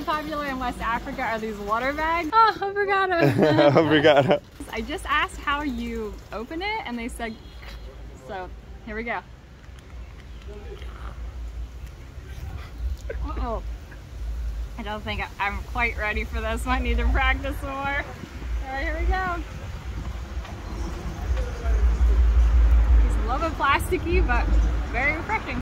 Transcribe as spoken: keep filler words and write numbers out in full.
popular in West Africa are these water bags. Oh, obrigado. Obrigado. I just asked how you open it and they said, so here we go. Uh oh. I don't think I'm quite ready for this. Might need to practice some more. All right, here we go. It's a little bit plasticky, but very refreshing.